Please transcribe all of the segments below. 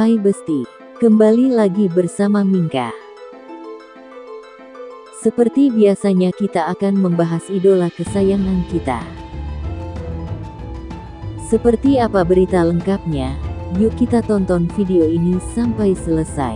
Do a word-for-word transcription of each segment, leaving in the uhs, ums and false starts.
Hai Besti, kembali lagi bersama Mingka. Seperti biasanya kita akan membahas idola kesayangan kita. Seperti apa berita lengkapnya? Yuk kita tonton video ini sampai selesai.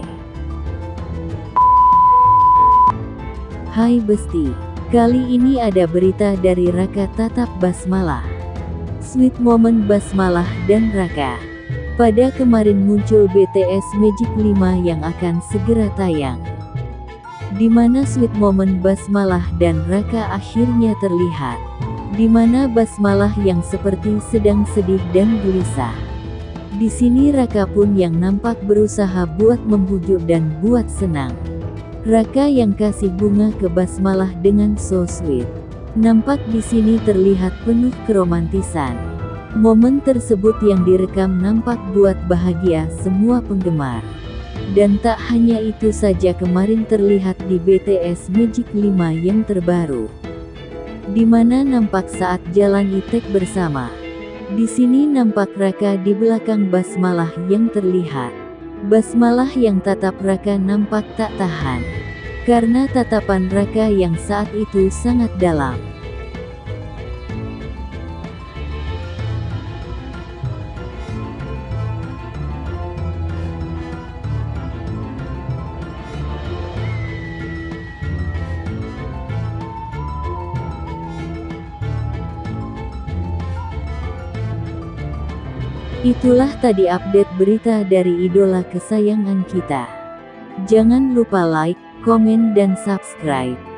Hai Besti, kali ini ada berita dari Raka Tatap Basmalah. Sweet Moment Basmalah dan Raka. Pada kemarin muncul B T S Magic lima yang akan segera tayang, di mana Sweet Moment Basmalah dan Raka akhirnya terlihat, di mana Basmalah yang seperti sedang sedih dan gelisah. Di sini Raka pun yang nampak berusaha buat membujuk dan buat senang. Raka yang kasih bunga ke Basmalah dengan so sweet. Nampak di sini terlihat penuh keromantisan. Momen tersebut yang direkam nampak buat bahagia semua penggemar. Dan tak hanya itu saja, kemarin terlihat di B T S Magic lima yang terbaru, di mana nampak saat jalan e-tag bersama. Di sini nampak Raka di belakang Basmalah yang terlihat. Basmalah yang tatap Raka nampak tak tahan, karena tatapan Raka yang saat itu sangat dalam. Itulah tadi update berita dari idola kesayangan kita. Jangan lupa like, komen dan subscribe.